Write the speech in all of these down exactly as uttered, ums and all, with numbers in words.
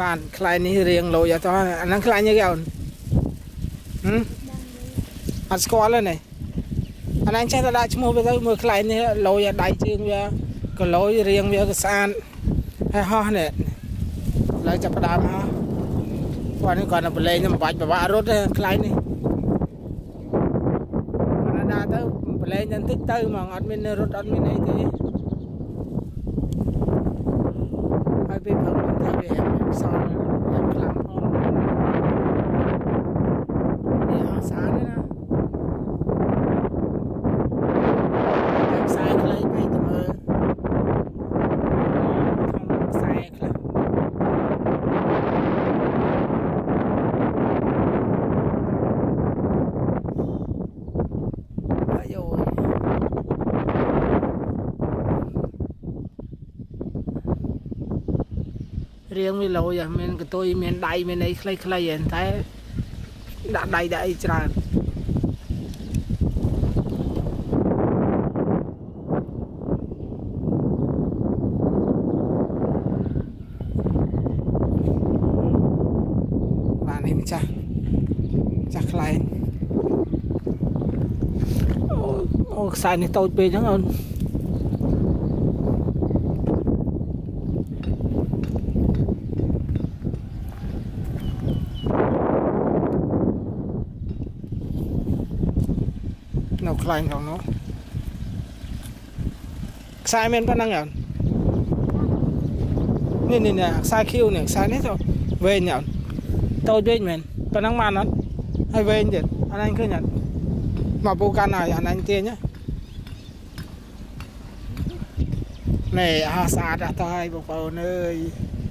bạn khai ní riêng lôi cho anh đang khai như kiểu ăn squat lên này anh anh chắc là đã mua bây giờ mua khai ní lôi đại chương về cái lôi riêng về cái sàn hay ho này lấy cho đam ha quaនេះគាត់នៅប្រឡែងខ្ញុំបាច់ប្រវាក់រត់ខ្លាញ់នេះកាណាដាទៅប្រឡែងបន្តិចទៅហ្មងអត់មានរត់អត់មានអីទេហើយពេលព្រឹកខ្ញុំថាវាផ្សងយ៉ាងខ្លាំងផងនេះអស់សារទេណាតែខ្សែខ្លីពេកទៅមើលខ្សែខ្លះរៀងវាលោយមានកតុយមានដៃមានអីខ្លីៗហ្នឹងតែដាក់ដៃដាក់អីច្រើនបាទនេះម្ចាស់ម្ចាស់ខ្លែងអូអូខ្សែនេះតូចពេកហ្នឹងអូនnó klein không nó sai men vẫn đang nhở nè nè nè sai kêu nè sai hết rồi về nhở tôi biết mình vẫn đang man nó hay về gì anh anh cứ nhận mà bố can này anh anh tiền nhá này à xa đã thôi bộ phận ơi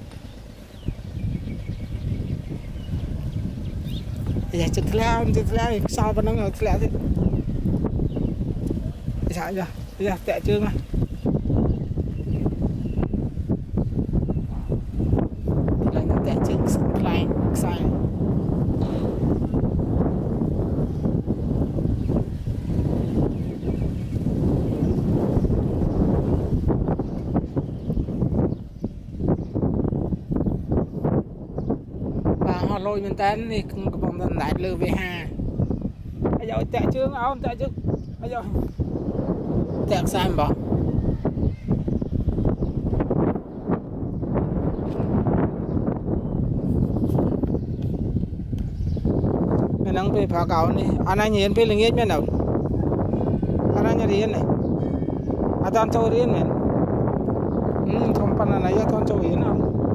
giờ chụp lao chụp lao sao vẫn đang ở lao thế sao giờ bây giờ tệ chưa mà lại nó tệ chưa lại sai và họ lôi mình tên thì cũng còn lần đại lừa về hà bây giờ tệ chưa không tệ chưa bây giờ tẹt sai bỏ mình đang về phá cầu này anh anh nhìn về là nghe biết đâu anh anh nhìn này anh toàn châu riêng này ừ không phải là này toàn châu riêng nào